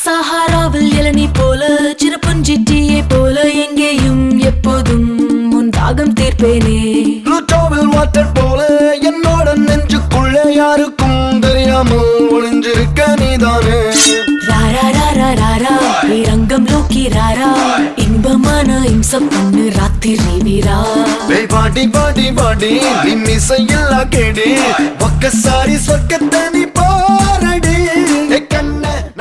சஹாராவில் இளநீ போல சிறப்புஞ்சிட்டியை போல எங்கேயும் எப்போதும் உன் தாகம் தீர்ப்பேனே. ப்ளூட்டோவில் வாட்டர் போல என்னோட நெஞ்சுக்குள்ள யாருக்கும் தெரியாமல் ஒளிஞ்சிருக்க நீதானே. ராரா ராரா ராரா ரங்கம்லோக்கி ராரா இன்பமான இம்சம் பண்ணு ராத்திரி வீரா. பாடி பாடி பாடி நீ மிசையில்லா கேடி ஒக்கசாரி சொர்க்கத்தை நீ பாரடி கண்ண